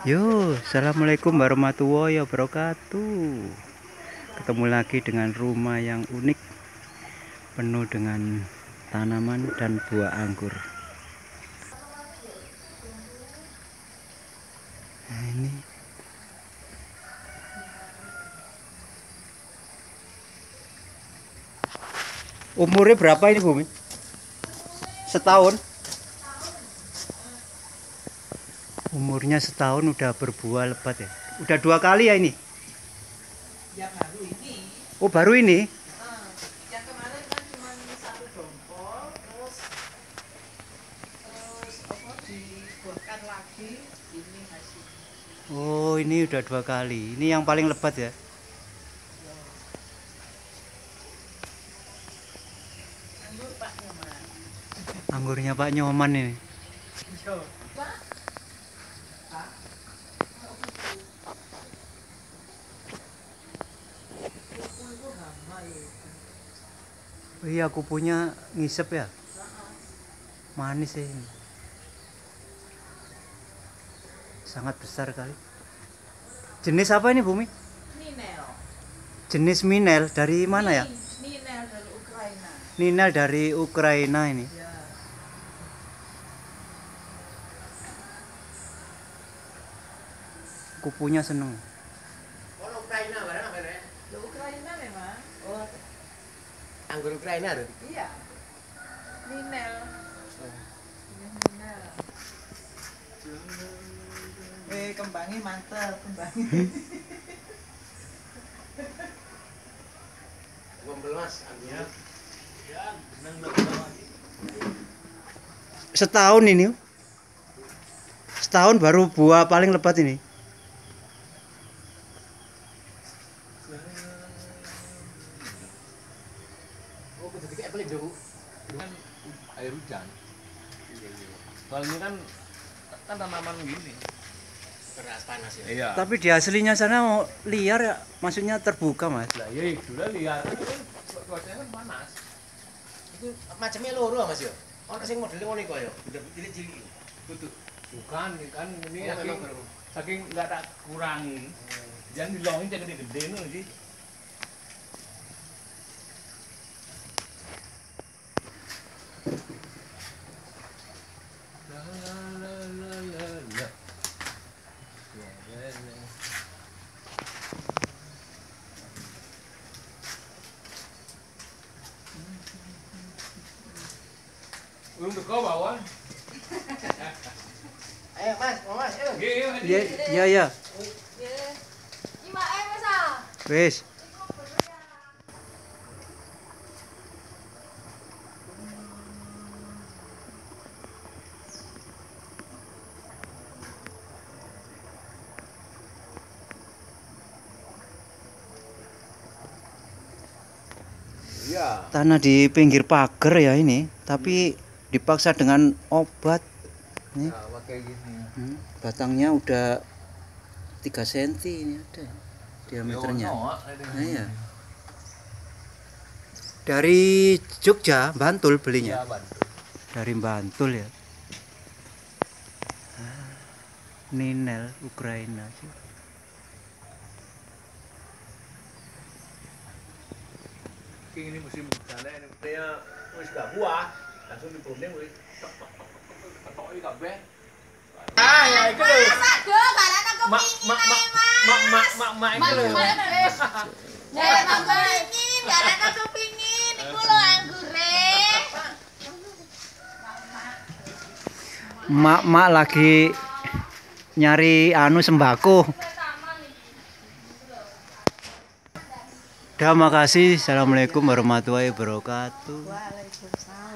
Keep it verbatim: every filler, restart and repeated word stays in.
Yo, assalamualaikum warahmatullahi wabarakatuh. Ketemu lagi dengan rumah yang unik, penuh dengan tanaman dan buah anggur. Nah, ini umurnya berapa ini, Bumi? Setahun? Umurnya setahun udah berbuah lebat ya. Udah dua kali ya ini? Yang baru ini. Oh, baru ini? Uh, yang kemarin kan cuma satu dompol, terus terus apa dibuahkan lagi ini hasilnya. Oh, ini udah dua kali. Ini yang paling lebat ya? Anggur Pak Nyoman. Anggurnya Pak Nyoman ini. Yo, Pak. Pak. Kupu itu hama ya. Oh, iya, kupunya ngisep ya? Manis ya ini. Sangat besar kali. Jenis apa ini, Bumi? Ninel. Jenis Minel dari mana ya? Nin- Ninel dari Ukraina. Ninel dari Ukraina ini. Ya. Kupunya seneng. Oh, Ukraina barang apa ya? Lo Ukraina memang. Oh, Anggur Ukraina tuh. iya. Ninel. Ini Ninel. Eh, kembangnya mantap, kembangnya. Gombel Mas, angurnya. Setahun ini. Setahun baru buah paling lebat ini. Oh, kudu dikek pelindung. Kan air hujan. Kalau ini kan kan tanaman gini. Keras panas ya. Iya. Tapi di aslinya sana mau liar ya, maksudnya terbuka, Mas. Lah ya itu lah lihat. Itu kan cuacanya kan panas. Itu macamnya loro Mas yo. Ono sing modelnya ngono iku yo. Udah cilik-cilik. Betul. Bukan kan ini Oh, saking memang baru. saking nggak tak kurangi. Jangan dilongin jangan gede-gede nih sih. La la la la la la. Ya, ya, ya. Belum teko bawah. Ayo Mas, mau Mas, ayo. Nggih, yuk, Iya, iya, iya. Ima eh masa. Wes. Iya. Tanah di pinggir pagar ya ini, tapi dipaksa dengan obat. Nih, Nah, pakai gini. hmm, batangnya udah tiga senti ini ada diameternya. Yo, Nah, iya. Dari Jogja, Bantul belinya. Iya, Bantul. Dari Bantul ya. Ah, Ninel Ukraina sih. Ini musim hujan ini katanya wis gak buah, langsung dibombing wis tok tok tok tok tok iki kabeh. Ah, ya iku lho. Aduh, karena aku Mak mak mak mak mak mak mak iku lho. Ya, aku pingin, karena aku pingin. Iku lho anggure. Mak-mak lagi nyari anu sembako. Dah, makasih. Assalamualaikum warahmatullahi wabarakatuh. Waalaikumsalam.